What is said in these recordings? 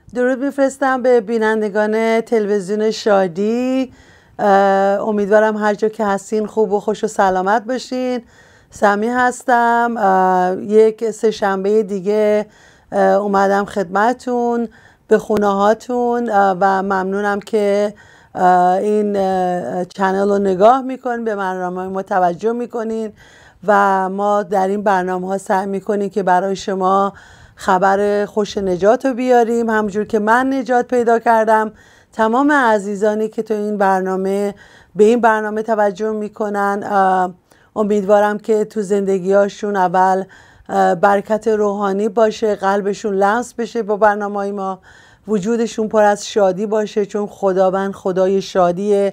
درود میفرستم به بینندگان تلویزیون شادی. امیدوارم هر جا که هستین خوب و خوش و سلامت باشین. سمی هستم. یک سه‌شنبه دیگه اومدم خدمتون به خونه هاتون و ممنونم که این چنل رو نگاه میکنین، به برنامه ما توجه میکنین و ما در این برنامه ها سعی میکنیم که برای شما خبر خوش نجات رو بیاریم، همونجور که من نجات پیدا کردم. تمام عزیزانی که تو این برنامه به این برنامه توجه میکنن، امیدوارم که تو زندگیاشون اول برکت روحانی باشه، قلبشون لمس بشه با برنامه ما، وجودشون پر از شادی باشه، چون خداوند خدای شادیه.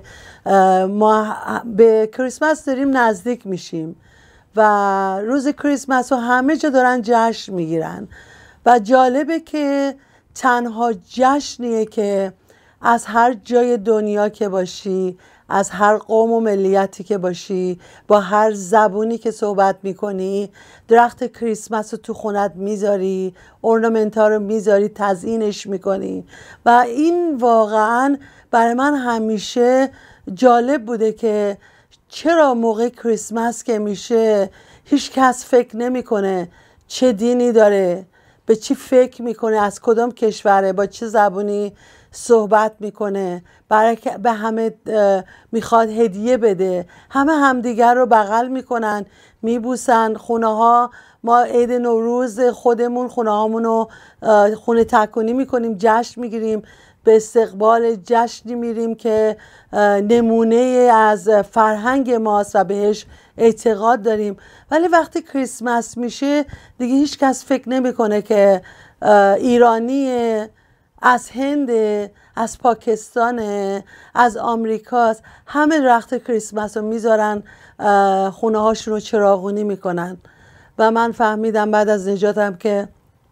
ما به کریسمس داریم نزدیک میشیم و روز کریسمس رو همه جا دارن جشن میگیرن و جالبه که تنها جشنیه که از هر جای دنیا که باشی، از هر قوم و ملیتی که باشی، با هر زبونی که صحبت میکنی، درخت کریسمس رو تو خونت میذاری، اورنامنتا رو میذاری، تزیینش میکنی و این واقعا برای من همیشه جالب بوده که چرا موقع کریسمس که میشه هیچ کس فکر نمیکنه چه دینی داره، به چی فکر میکنه، از کدام کشوره، با چه زبونی صحبت میکنه، برای به همه میخواد هدیه بده، همه همدیگر رو بغل میکنن، میبوسن. خونه ها ما عید نوروز خودمون خونه هامونو خونه تکونی میکنیم، جشن میگیریم، به استقبال جشنی میریم که نمونه از فرهنگ ماست و بهش اعتقاد داریم. ولی وقتی کریسمس میشه دیگه هیچ کس فکر نمیکنه که ایرانیه، از هند، از پاکستان، از آمریکاست. همه درخت کریسمس رو میذارن، خونه هاشون رو چراغونی میکنن و من فهمیدم بعد از نجاتم که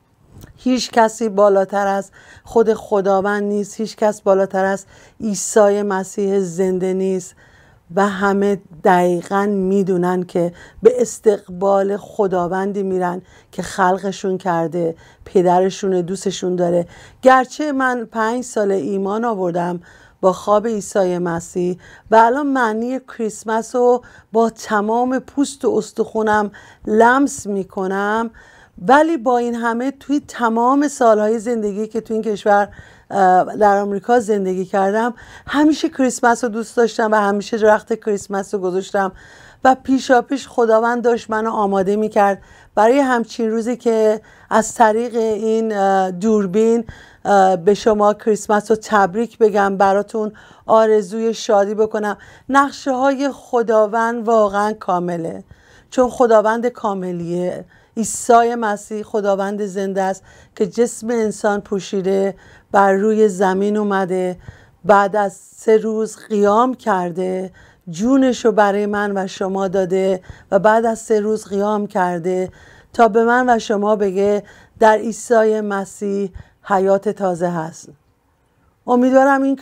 هیچ کسی بالاتر از خود خداوند نیست، هیچ کس بالاتر از عیسی مسیح زنده نیست و همه دقیقاً میدونن که به استقبال خداوندی میرن که خلقشون کرده، پدرشون دوستشون داره. گرچه من 5 سال ایمان آوردم با خواب عیسی مسیح و الان معنی کریسمس رو با تمام پوست و استخونم لمس میکنم، ولی با این همه توی تمام سالهای زندگی که توی این کشور در آمریکا زندگی کردم همیشه کریسمس رو دوست داشتم و همیشه درخت کریسمس رو گذاشتم و پیشا پیش خداوند داشت منو آماده میکرد برای همچین روزی که از طریق این دوربین به شما کریسمس رو تبریک بگم، براتون آرزوی شادی بکنم. نقشه های خداوند واقعا کامله، چون خداوند کاملیه. عیسی مسیح خداوند زنده است که جسم انسان پوشیده بر روی زمین اومده، بعد از 3 روز قیام کرده، جونشو برای من و شما داده و بعد از 3 روز قیام کرده تا به من و شما بگه در عیسی مسیح حیات تازه هست. امیدوارم این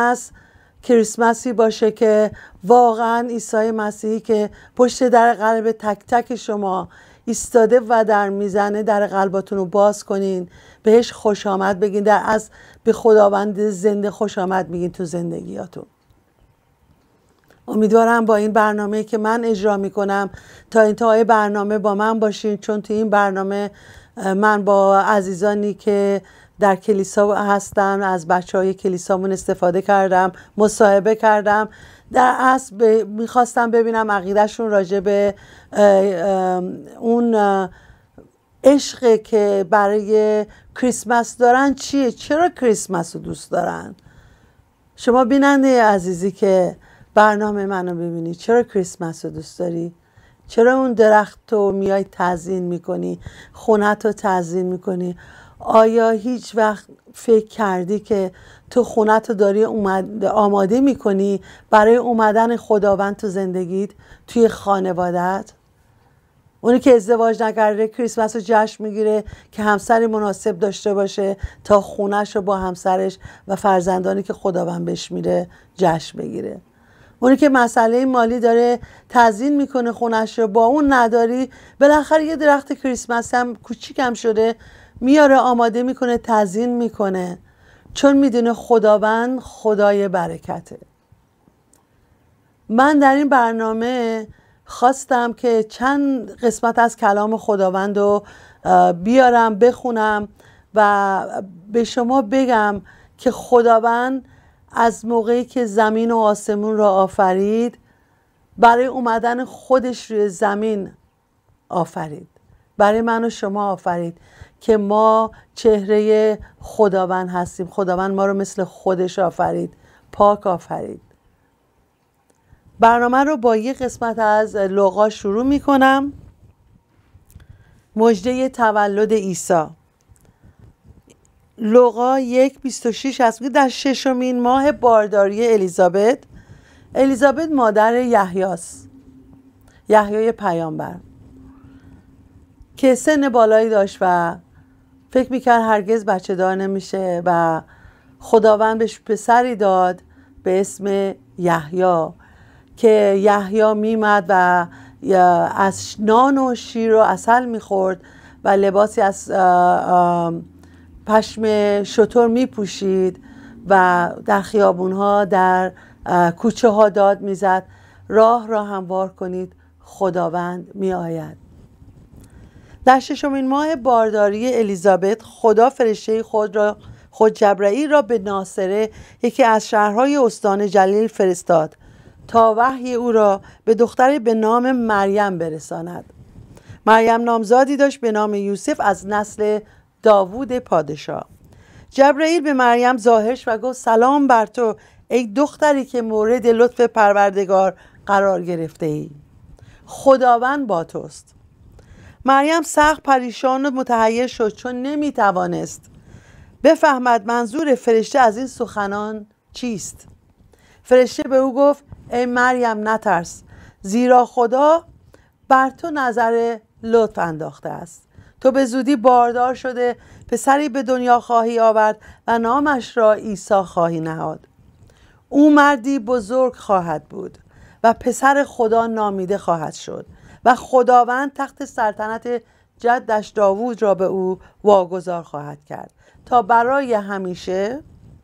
کریسمسی باشه که واقعا عیسی مسیحی که پشت در قلب تک تک شما ایستاده و در میزنه، در قلباتون رو باز کنین، بهش خوش آمد بگین، از به خداوند زنده خوش آمد بگین تو زندگیاتون. امیدوارم با این برنامه که من اجرا میکنم تا انتهای برنامه با من باشین، چون تو این برنامه من با عزیزانی که در کلیسا هستن، از بچهای کلیسامون استفاده کردم، مصاحبه کردم. در اصل میخواستم ببینم عقیدهشون راجع به اون عشق که برای کریسمس دارن چیه، چرا کریسمس رو دوست دارن. شما بیننده عزیزی که برنامه منو ببینی، چرا کریسمس رو دوست داری؟ چرا اون درخت رو میای تزیین میکنی، خونت رو تزیین میکنی؟ آیا هیچ وقت فکر کردی که تو خونت رو داری آماده میکنی برای اومدن خداوند تو زندگیت، توی خانوادت؟ اونی که ازدواج نکرده کریسمس رو جشن میگیره که همسری مناسب داشته باشه تا خونش رو با همسرش و فرزندانی که خداوند بهش میده جشن بگیره. اونی که مسئله مالی داره تزیین میکنه خونش رو، با اون نداری، بالاخره یه درخت کریسمس هم کوچیکم شده میاره آماده میکنه، تزیین میکنه. چون میدونه خداوند خدای برکته. من در این برنامه خواستم که چند قسمت از کلام خداوند رو بیارم بخونم و به شما بگم که خداوند از موقعی که زمین و آسمون را آفرید برای اومدن خودش روی زمین آفرید، برای من و شما آفرید که ما چهره خداوند هستیم. خداوند ما رو مثل خودش آفرید، پاک آفرید. برنامه رو با یک قسمت از لوقا شروع می کنم. مژده تولد عیسی. لوقا 1:26 هست که در 6مین ماه بارداری الیزابت مادر یحیاست، یحیای پیامبر، که سن بالایی داشت و فکر میکرد هرگز بچه دار نمیشه و خداوند بهش پسری داد به اسم یحیی که یحیی میمد و از نان و شیر و عسل میخورد و لباسی از پشم شتر میپوشید و در خیابونها در کوچه ها داد میزد راه را هموار کنید خداوند میآید. در 6مین ماه بارداری الیزابت خدا فرشته خود جبرائیل را به ناصره، یکی از شهرهای استان جلیل فرستاد تا وحی او را به دختری به نام مریم برساند. مریم نامزادی داشت به نام یوسف از نسل داوود پادشاه. جبرائیل به مریم ظاهر شد و گفت سلام بر تو ای دختری که مورد لطف پروردگار قرار گرفته ای، خداوند با توست. مریم سخت پریشان و متحیر شد چون نمیتوانست بفهمد منظور فرشته از این سخنان چیست. فرشته به او گفت ای مریم نترس، زیرا خدا بر تو نظر لطف انداخته است. تو به زودی باردار شده پسری به دنیا خواهی آورد و نامش را عیسی خواهی نهاد. او مردی بزرگ خواهد بود و پسر خدا نامیده خواهد شد و خداوند تخت سلطنت جدش داوود را به او واگذار خواهد کرد تا برای همیشه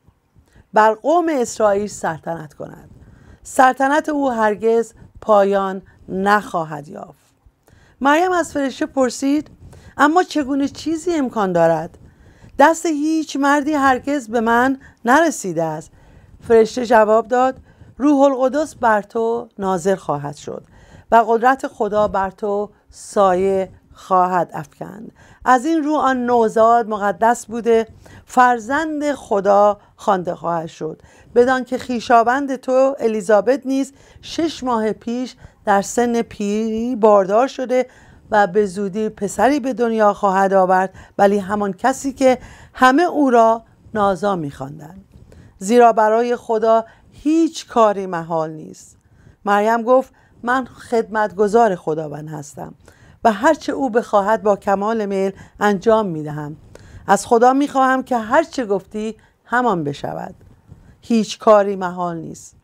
بر قوم اسرائیل سلطنت کند. سلطنت او هرگز پایان نخواهد یافت. مریم از فرشته پرسید اما چگونه چیزی امکان دارد؟ دست هیچ مردی هرگز به من نرسیده است. فرشته جواب داد روح القدس بر تو نازل خواهد شد و قدرت خدا بر تو سایه خواهد افکند. از این رو آن نوزاد مقدس بوده فرزند خدا خوانده خواهد شد، بدان که خویشاوند تو الیزابت نیز 6 ماه پیش در سن پیری باردار شده و به زودی پسری به دنیا خواهد آورد، ولی همان کسی که همه او را نازا می‌خواندند، زیرا برای خدا هیچ کاری محال نیست. مریم گفت من خدمتگزار خداوند هستم و هرچه او بخواهد با کمال میل انجام میدهم. از خدا میخواهم که هرچه گفتی همان بشود. هیچ کاری محال نیست.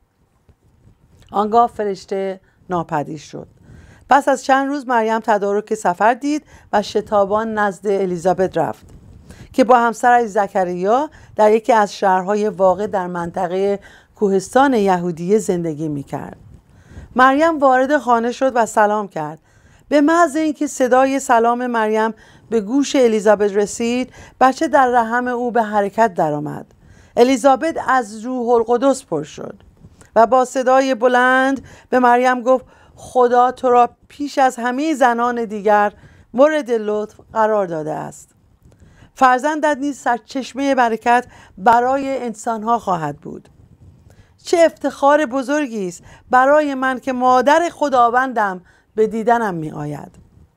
آنگاه فرشته ناپدید شد. پس از چند روز مریم تدارک سفر دید و شتابان نزد الیزابت رفت که با همسرش زکریا در یکی از شهرهای واقع در منطقه کوهستان یهودیه زندگی میکرد. مریم وارد خانه شد و سلام کرد. به محض اینکه صدای سلام مریم به گوش الیزابت رسید، بچه در رحم او به حرکت درآمد. الیزابت از روح القدس پر شد و با صدای بلند به مریم گفت خدا تو را پیش از همه زنان دیگر مورد لطف قرار داده است. فرزندت نیز سرچشمه برکت برای انسانها خواهد بود. چه افتخار بزرگی است برای من که مادر خداوندم به دیدنم می آید.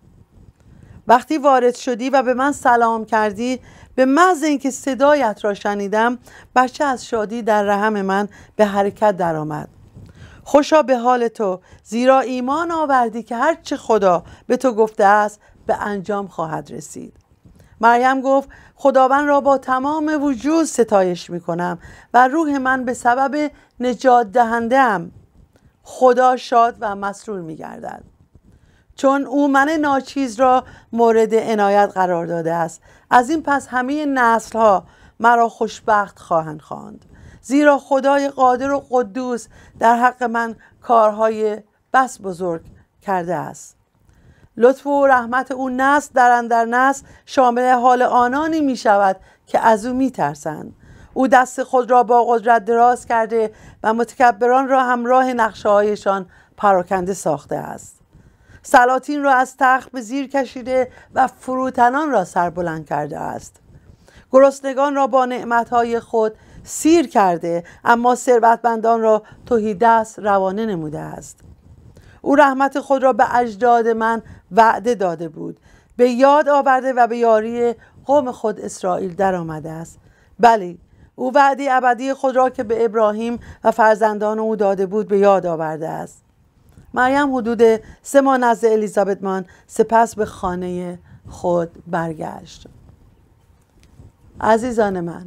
وقتی وارد شدی و به من سلام کردی، به محض اینکه صدایت را شنیدم، بچه از شادی در رحم من به حرکت درآمد. خوشا به حال تو، زیرا ایمان آوردی که هرچه خدا به تو گفته است به انجام خواهد رسید. مریم گفت خداوند را با تمام وجود ستایش می کنم و روح من به سبب نجات دهنده‌ام خدا شاد و مسرور می گردد، چون او من ناچیز را مورد عنایت قرار داده است. از این پس همه نسل‌ها مرا خوشبخت خواهند خواند، زیرا خدای قادر و قدوس در حق من کارهای بس بزرگ کرده است. لطف و رحمت او نسل در اندر نسل شامل حال آنانی می شود که از او می ترسند. او دست خود را با قدرت دراز کرده و متکبران را همراه نقشه هایشان پراکنده ساخته است. سلاطین را از تخت به زیر کشیده و فروتنان را سربلند کرده است. گرسنگان را با نعمتهای خود سیر کرده، اما ثروتمندان را تهیدست روانه نموده است. او رحمت خود را به اجداد من وعده داده بود، به یاد آورده و به یاری قوم خود اسرائیل در آمده است. بلی، او وعده ابدی خود را که به ابراهیم و فرزندان او داده بود به یاد آورده است. مریم حدود 3 ماه نزد الیزابت ماند، سپس به خانه خود برگشت. عزیزان من،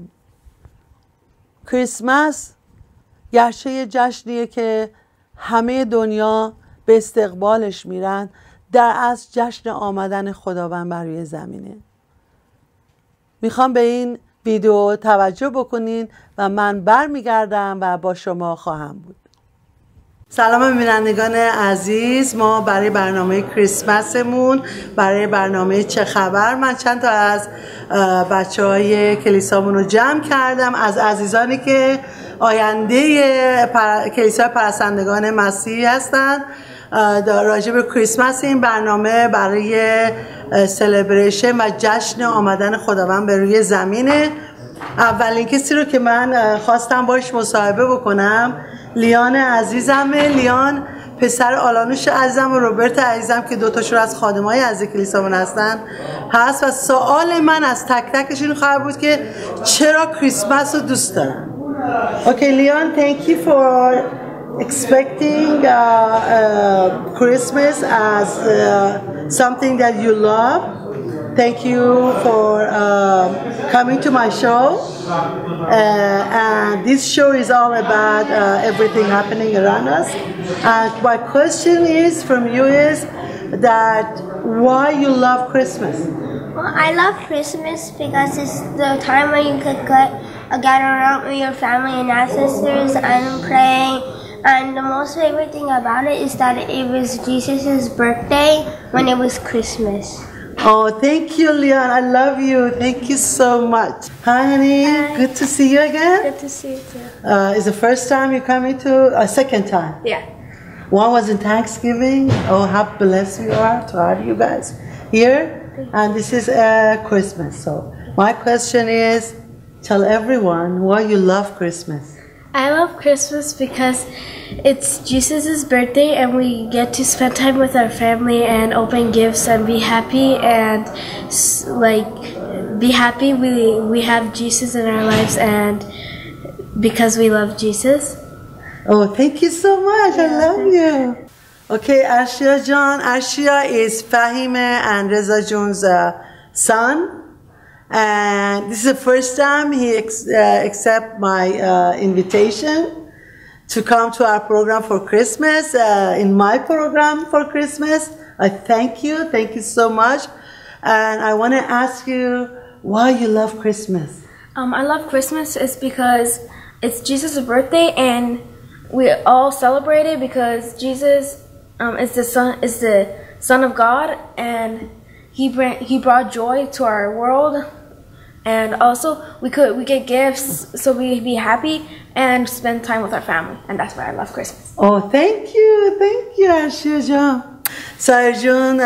کریسمس گرچه جشنیه که همه دنیا به استقبالش میرن، در اصل جشن آمدن خداوند بر روی زمینه. میخوام به این ویدیو توجه بکنین و من برمیگردم و با شما خواهم بود. سلام بینندگان عزیز، ما برای برنامه کریسمسمون، برای برنامه چه خبر، من چند تا از بچه های کلیسامون رو جمع کردم، از عزیزانی که آینده کلیسای پرستندگان مسیحی هستند. راجع به کریسمس این برنامه برای سلبریشن و جشن آمدن خداوند به روی زمینه. اولین کسی رو که من خواستم باش مصاحبه بکنم لیان عزیزمه. لیان پسر آلانوش عزیزم و روبرت عزیزم که دوتاشون از خادمای عزیز کلیسامون هستن هست و سوال من از تک تکشون خواهد بود که چرا کریسمس رو دوست دارن. Okay, Leon, thank you for expecting Christmas as something that you love. Thank you for coming to my show. And this show is all about everything happening around us. And my question is from you is that why you love Christmas? Well, I love Christmas because it's the time when you could gather around with your family and ancestors and pray. And the most favorite thing about it is that it was Jesus' birthday when it was Christmas. Oh, thank you, Leon. I love you. Thank you so much. Hi, honey. Hi. Good to see you again. Good to see you too. Is the first time you're coming to a second time? Yeah. One was in Thanksgiving. Oh, how blessed we are to have you guys here. And this is Christmas. So my question is, tell everyone why you love Christmas. I love Christmas because it's Jesus' birthday and we get to spend time with our family and open gifts and be happy and like be happy we have Jesus in our lives and because we love Jesus. Oh, thank you so much. I love you. Okay, Arshia John. Arshia is Fahime and Reza John's son. And this is the first time he accept my invitation to come to our program for Christmas, in my program for Christmas. I thank you so much. And I want to ask you why you love Christmas. I love Christmas is because it's Jesus' birthday and we all celebrate it because Jesus is the Son of God and he brought joy to our world. And also, we get gifts, so we be happy and spend time with our family, and that's why I love Christmas. Oh, thank you, Arshia John. سایر جون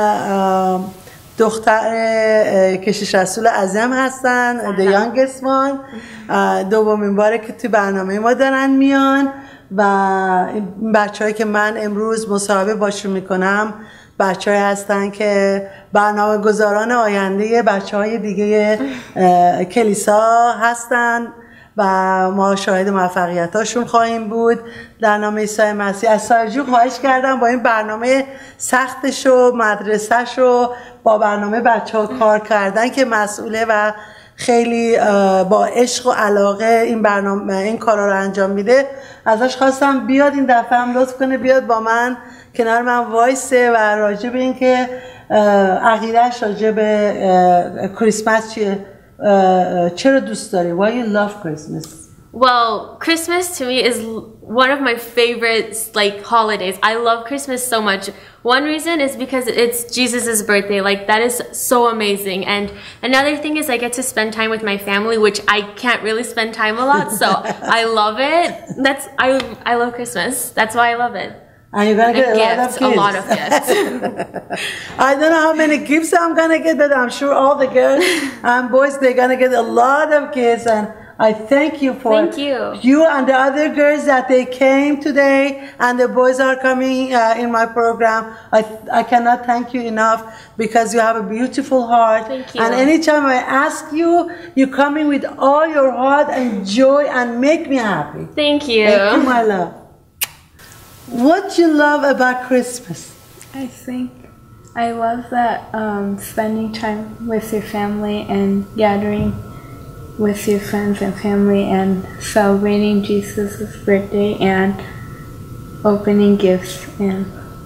دختر کشیش رسول اعظم هستن، the youngest one. دومین باره که تو برنامه ما دارن میان و این بچه‌هایی که من امروز مصاحبه باشون میکنم بچه‌هایی هستن که برنامه گذاران آینده بچه‌های دیگه کلیسا هستن و ما شاهد موفقیتاشون خواهیم بود در نام عیسی مسیح. از سایرجو خواهش کردم با این برنامه سختش و مدرسه‌ش و با برنامه بچه‌ها کار کردن که مسئوله و خیلی با عشق و علاقه این برنامه این کارا رو انجام میده، ازش خواستم بیاد این دفعه هم لطف کنه بیاد با من کنار من وایسه و راجع به این که عقیده‌اش راجع به کریسمس چیه چرا دوست داری؟ Why you love Christmas? Well, Christmas to me is one of my favorite like holidays. I love Christmas so much. One reason is because it's Jesus's birthday. Like that is so amazing. And another thing is I get to spend time with my family, which I can't really spend time a lot. So I love it. I love Christmas. That's why I love it. And you're gonna get a lot of gifts. I don't know how many gifts I'm gonna get, but I'm sure all the girls and boys, they're gonna get a lot of gifts. And I thank you for you and the other girls that they came today, and the boys are coming in my program. I cannot thank you enough because you have a beautiful heart. Thank you. And anytime I ask you, you come in with all your heart and joy and make me happy. Thank you. Thank you, my love. What you love about Christmas? I think I love that spending time with your family and gathering with your friends and family and celebrating Jesus' birthday and opening gifts and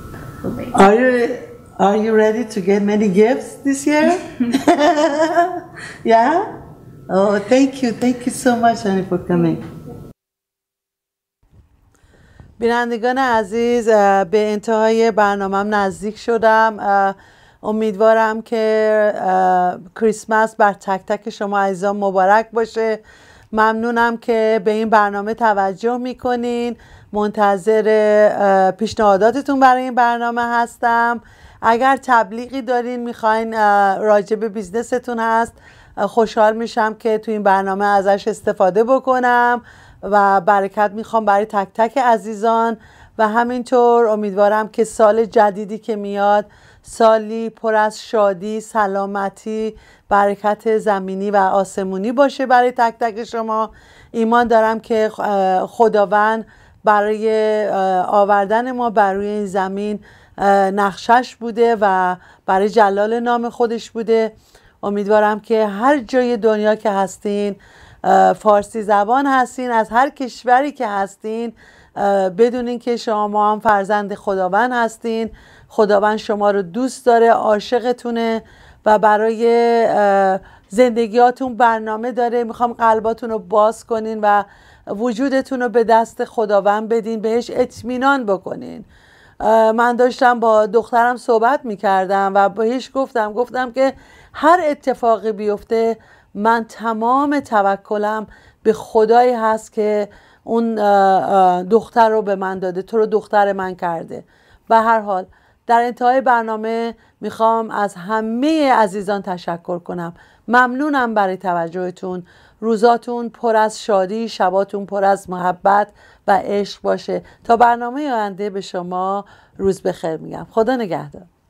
Are you ready to get many gifts this year? Yeah? Oh, thank you so much, Annie, for coming. بینندگان عزیز، به انتهای برنامه‌ام نزدیک شدم. امیدوارم که کریسمس بر تک تک شما عزیزان مبارک باشه. ممنونم که به این برنامه توجه میکنین. منتظر پیشنهاداتتون برای این برنامه هستم. اگر تبلیغی دارین میخواین راجع به بیزنستون هست، خوشحال میشم که تو این برنامه ازش استفاده بکنم و برکت میخوام برای تک تک عزیزان. و همینطور امیدوارم که سال جدیدی که میاد سالی پر از شادی، سلامتی، برکت زمینی و آسمونی باشه برای تک تک شما. ایمان دارم که خداوند برای آوردن ما بر روی این زمین نقشش بوده و برای جلال نام خودش بوده. امیدوارم که هر جای دنیا که هستین، فارسی زبان هستین، از هر کشوری که هستین، بدونین که شما هم فرزند خداوند هستین. خداوند شما رو دوست داره، عاشقتونه و برای زندگیاتون برنامه داره. میخوام قلباتون رو باز کنین و وجودتون رو به دست خداوند بدین، بهش اطمینان بکنین. من داشتم با دخترم صحبت میکردم و بهش گفتم که هر اتفاقی بیفته من تمام توکلم به خدایی هست که اون دختر رو به من داده، تو رو دختر من کرده. به هر حال در انتهای برنامه میخوام از همه عزیزان تشکر کنم. ممنونم برای توجهتون. روزاتون پر از شادی، شباتون پر از محبت و عشق باشه. تا برنامه آینده به شما روز بخیر میگم. خدا نگهدار.